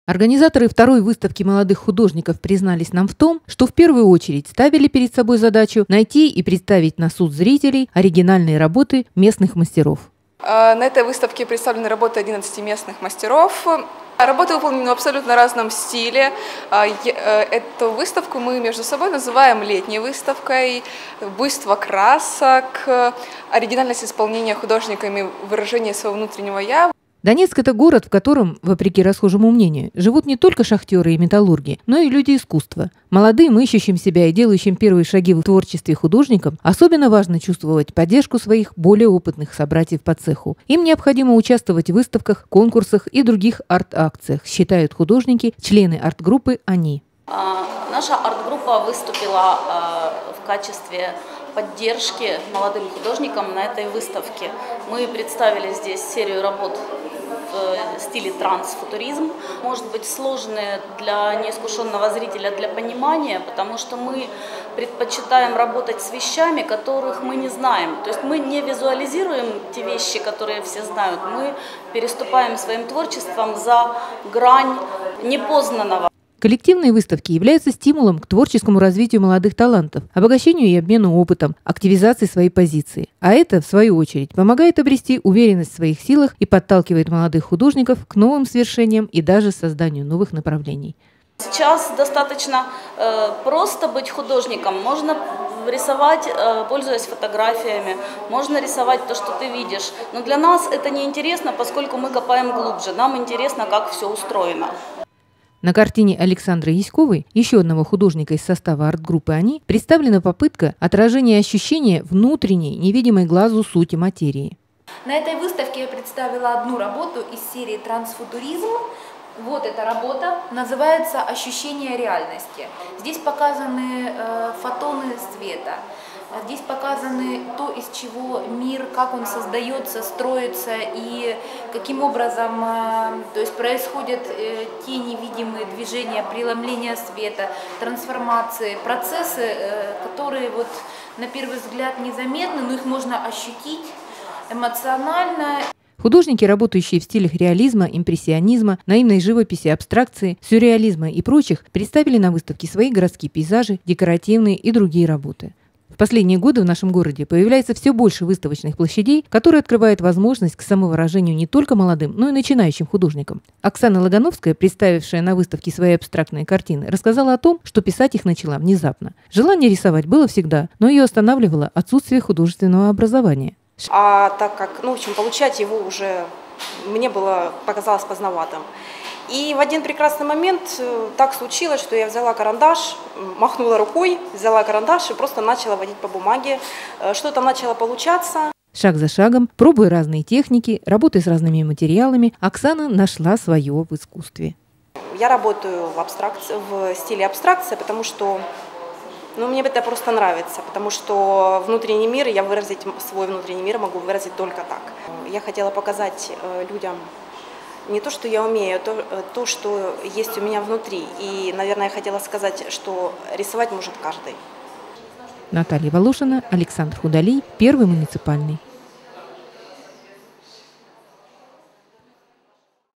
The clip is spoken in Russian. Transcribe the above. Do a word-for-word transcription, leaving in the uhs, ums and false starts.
Организаторы второй выставки молодых художников признались нам в том, что в первую очередь ставили перед собой задачу найти и представить на суд зрителей оригинальные работы местных мастеров. На этой выставке представлены работы одиннадцати местных мастеров. Работы выполнены в абсолютно разном стиле. Эту выставку мы между собой называем летней выставкой. Буйство красок, оригинальность исполнения художниками выражения своего внутреннего «я». Донецк – это город, в котором, вопреки расхожему мнению, живут не только шахтеры и металлурги, но и люди искусства. Молодым, ищущим себя и делающим первые шаги в творчестве художникам особенно важно чувствовать поддержку своих более опытных собратьев по цеху. Им необходимо участвовать в выставках, конкурсах и других арт-акциях, считают художники, члены арт-группы «Они». Наша арт-группа выступила в качестве поддержки молодым художникам на этой выставке. Мы представили здесь серию работ в стиле трансфутуризм. Может быть, сложные для неискушенного зрителя для понимания, потому что мы предпочитаем работать с вещами, которых мы не знаем. То есть мы не визуализируем те вещи, которые все знают. Мы переступаем своим творчеством за грань непознанного. Коллективные выставки являются стимулом к творческому развитию молодых талантов, обогащению и обмену опытом, активизации своей позиции. А это, в свою очередь, помогает обрести уверенность в своих силах и подталкивает молодых художников к новым свершениям и даже созданию новых направлений. Сейчас достаточно э, просто быть художником. Можно рисовать, э, пользуясь фотографиями, можно рисовать то, что ты видишь. Но для нас это не интересно, поскольку мы копаем глубже. Нам интересно, как все устроено. На картине Александры Яськовой, еще одного художника из состава арт-группы «Они», представлена попытка отражения ощущения внутренней, невидимой глазу сути материи. На этой выставке я представила одну работу из серии «Трансфутуризм». Вот эта работа, называется «Ощущение реальности». Здесь показаны э, фотоны света. Здесь показаны то, из чего мир, как он создается, строится и каким образом то есть, происходят те невидимые движения, преломления света, трансформации, процессы, которые вот, на первый взгляд незаметны, но их можно ощутить эмоционально. Художники, работающие в стилях реализма, импрессионизма, наивной живописи, абстракции, сюрреализма и прочих, представили на выставке свои городские пейзажи, декоративные и другие работы. В последние годы в нашем городе появляется все больше выставочных площадей, которые открывают возможность к самовыражению не только молодым, но и начинающим художникам. Оксана Логановская, представившая на выставке свои абстрактные картины, рассказала о том, что писать их начала внезапно. Желание рисовать было всегда, но ее останавливало отсутствие художественного образования. А так как, ну, в общем, получать его уже мне было, показалось поздноватым. И в один прекрасный момент так случилось, что я взяла карандаш, махнула рукой, взяла карандаш и просто начала водить по бумаге. Что-то начало получаться. Шаг за шагом, пробуя разные техники, работая с разными материалами, Оксана нашла свое в искусстве. Я работаю в, абстракции, в стиле абстракции, потому что ну, мне это просто нравится, потому что внутренний мир, я выразить свой внутренний мир могу выразить только так. Я хотела показать людям не то, что я умею, а то, то, что есть у меня внутри. И, наверное, я хотела сказать, что рисовать может каждый. Наталья Волошина, Александр Худолей, Первый муниципальный.